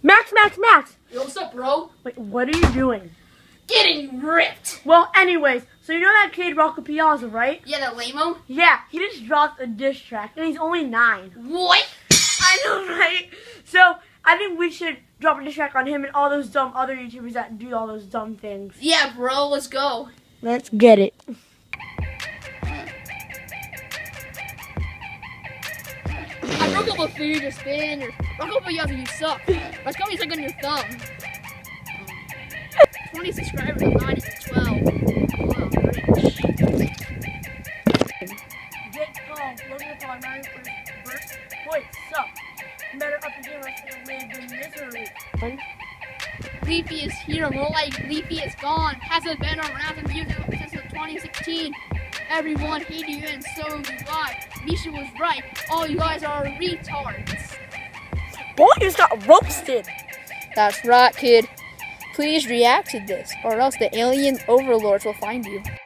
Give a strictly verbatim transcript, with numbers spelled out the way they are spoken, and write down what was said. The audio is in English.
Max, Max, Max! Yo, what's up, bro? Wait, what are you doing? Getting ripped! Well, anyways, so you know that kid Rocco Piazza, right? Yeah, that lame-o? Yeah, he just dropped a diss track, and he's only nine. What? I know, right? So, I think we should drop a diss track on him and all those dumb other YouTubers that do all those dumb things. Yeah, bro, let's go. Let's get it. I broke up a food or spin or Rocco Piazza, you suck. Let's go, you suck on your thumb. twenty subscribers on nine is twelve. Wow, rich. Get calm. Logan upon nine first. Boy, suck. Better up the game or it's made the misery. Leafy is here, more like Leafy is gone. Hasn't been around in music since twenty sixteen. Everyone hated you and so do I. Misha was right. All you guys are retards. Boy, you just got roasted. That's right, kid. Please react to this, or else the alien overlords will find you.